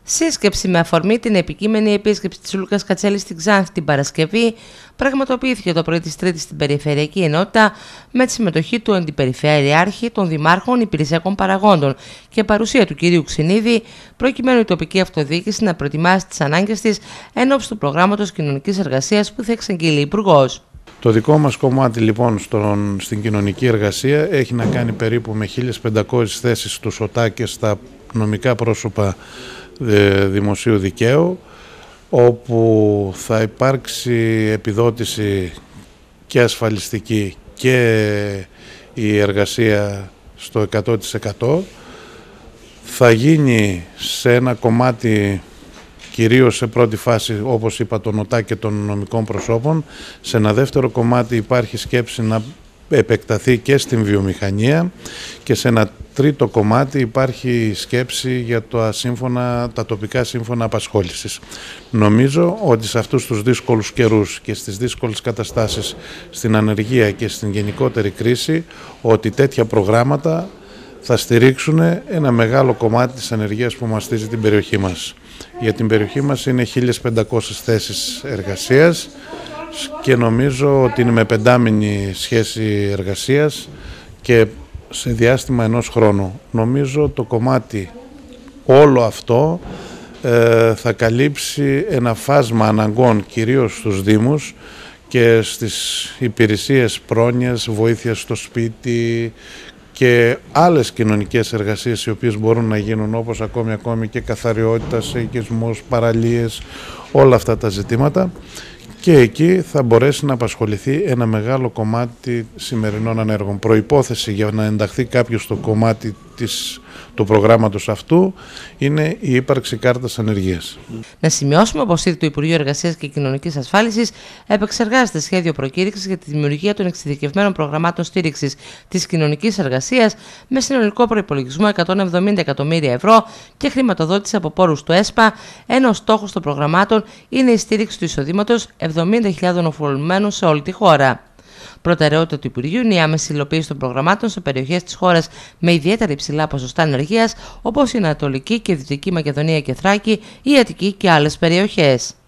Σύσκεψη με αφορμή την επικείμενη επίσκεψη της Λούκας Κατσέλη στην Ξάνθη την Παρασκευή πραγματοποιήθηκε το πρωί της Τρίτης στην Περιφερειακή Ενότητα με τη συμμετοχή του Αντιπεριφερειάρχη, των Δημάρχων, Υπηρεσιακών Παραγόντων και παρουσία του κυρίου Ξινίδη, προκειμένου η τοπική αυτοδιοίκηση να προετοιμάσει τις ανάγκες της εν ώψη του προγράμματος κοινωνικής εργασίας που θα εξαγγείλει η Υπουργός. Το δικό μας κομμάτι λοιπόν στην κοινωνική εργασία έχει να κάνει περίπου με 1.500 θέσεις στους ΟΤΑ και στα νομικά πρόσωπα δημοσίου δικαίου, όπου θα υπάρξει επιδότηση και ασφαλιστική και η εργασία στο 100%. Θα γίνει σε ένα κομμάτι κυρίως σε πρώτη φάση, όπως είπα, των ΟΤΑ και των νομικών προσώπων. Σε ένα δεύτερο κομμάτι υπάρχει σκέψη να επεκταθεί και στην βιομηχανία και σε ένα τρίτο κομμάτι υπάρχει σκέψη για τα τοπικά σύμφωνα απασχόλησης. Νομίζω ότι σε αυτούς τους δύσκολους καιρούς και στις δύσκολες καταστάσεις στην ανεργία και στην γενικότερη κρίση, ότι τέτοια προγράμματα θα στηρίξουν ένα μεγάλο κομμάτι της ανεργίας που μαστίζει την περιοχή μας. Για την περιοχή μας είναι 1.500 θέσεις εργασίας και νομίζω ότι είναι με πεντάμηνη σχέση εργασίας και σε διάστημα ενός χρόνου. Νομίζω το κομμάτι όλο αυτό θα καλύψει ένα φάσμα αναγκών κυρίως στους Δήμους και στις υπηρεσίες πρόνοιας, βοήθειας στο σπίτι και άλλες κοινωνικές εργασίες οι οποίες μπορούν να γίνουν, όπως ακόμη και καθαριότητα, οικισμούς, παραλίες, όλα αυτά τα ζητήματα. Και εκεί θα μπορέσει να απασχοληθεί ένα μεγάλο κομμάτι σημερινών ανέργων. Προϋπόθεση για να ενταχθεί κάποιος στο κομμάτι του προγράμματος αυτού είναι η ύπαρξη κάρτας ανεργίας. Να σημειώσουμε πως ήδη το Υπουργείο Εργασίας και Κοινωνικής Ασφάλισης επεξεργάζεται σχέδιο προκήρυξης για τη δημιουργία των εξειδικευμένων προγραμμάτων στήριξης της κοινωνικής εργασίας με συνολικό προϋπολογισμό 170 εκατομμύρια ευρώ και χρηματοδότηση από πόρους του ΕΣΠΑ, ενώ ο στόχος των προγραμμάτων είναι η στήριξη του εισοδήματος 70.000 οφειλωμένων σε όλη τη χώρα. Προτεραιότητα του Υπουργείου είναι η άμεση υλοποίηση των προγραμμάτων σε περιοχές της χώρας με ιδιαίτερα υψηλά ποσοστά ανεργίας, όπως η Ανατολική και Δυτική Μακεδονία και Θράκη, η Αττική και άλλες περιοχές.